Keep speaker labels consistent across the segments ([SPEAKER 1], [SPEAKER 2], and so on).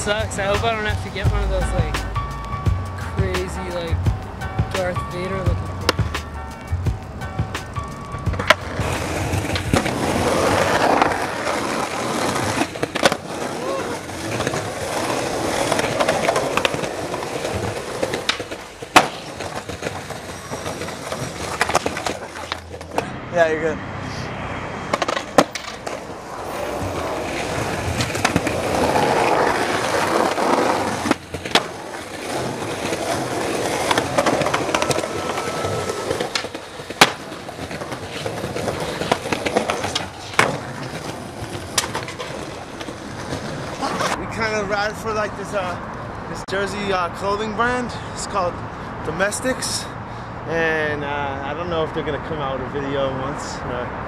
[SPEAKER 1] sucks. I hope I don't have to get one of those like crazy like Darth Vader looking things.
[SPEAKER 2] Yeah, you're good. Kind of ride for like this Jersey clothing brand. It's called Domestics, and I don't know if they're gonna come out with a video once.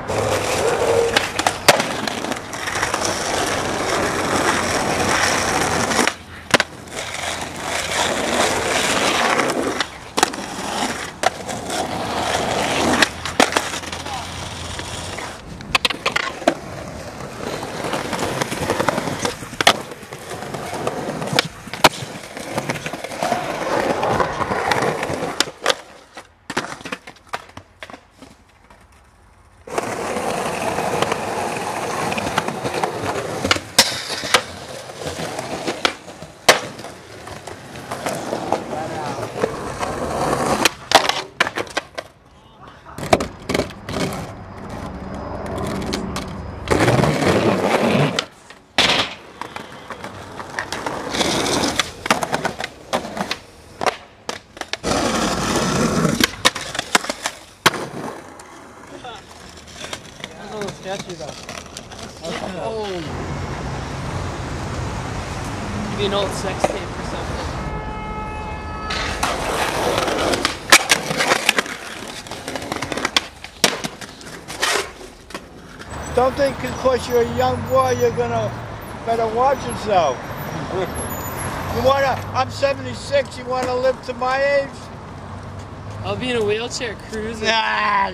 [SPEAKER 1] Oh. Maybe an old sex tape or something.
[SPEAKER 3] Don't think because you're a young boy you're gonna better watch yourself. You wanna? I'm 76. You wanna live to my age?
[SPEAKER 1] I'll be in a wheelchair cruising.
[SPEAKER 3] Nah.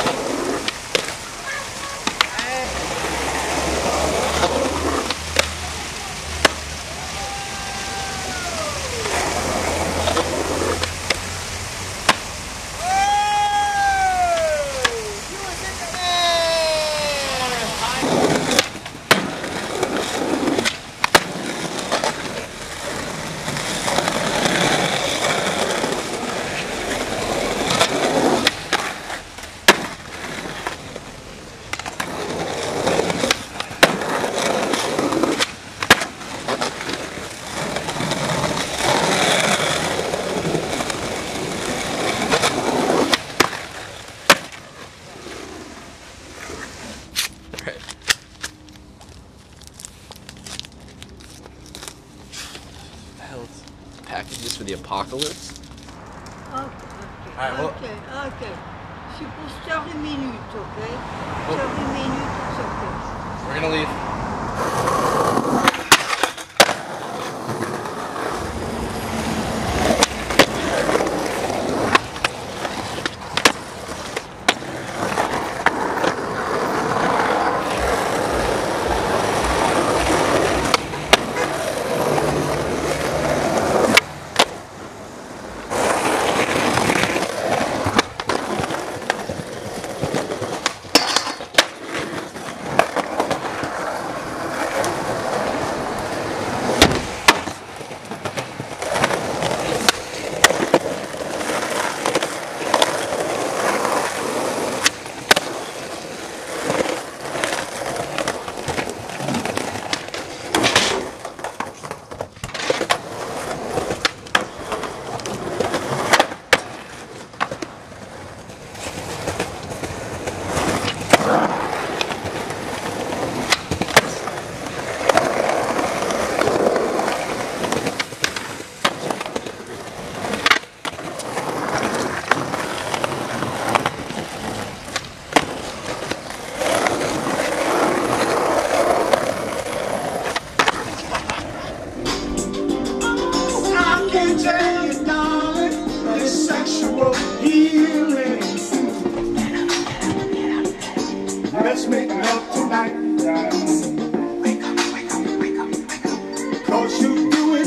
[SPEAKER 4] Packages for the apocalypse?
[SPEAKER 5] Ok. C'est pour 7h30, ok? 7h30, it's okay.
[SPEAKER 4] We're gonna leave.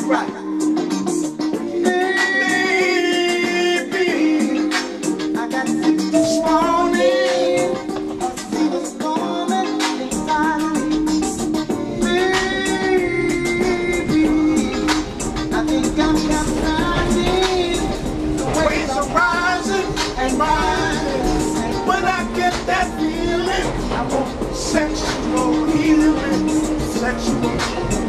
[SPEAKER 6] right. Baby, I got sick this morning. I see the storm inside me. Baby, I think I'm capsizing. The waves are rising and rising. And when I get that feeling, I want sexual healing, sexual